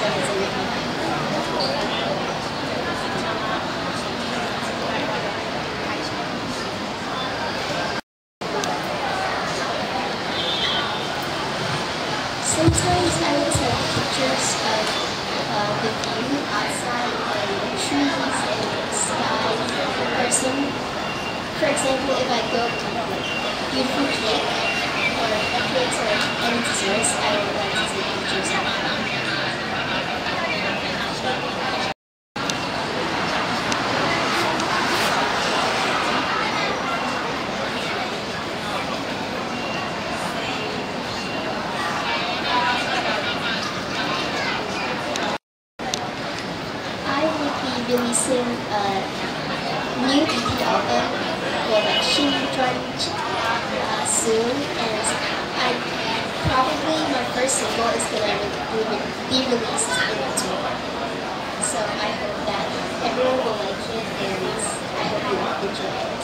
Sometimes I will take pictures of the view outside and the trees and the sky. For example, if I go to beautiful cake or cakes or any desserts, I would like to take pictures of them. Releasing a new EP album called like Shinjunch soon, and probably my first single is gonna be released in October. So I hope that everyone will like it, and I hope you will enjoy it.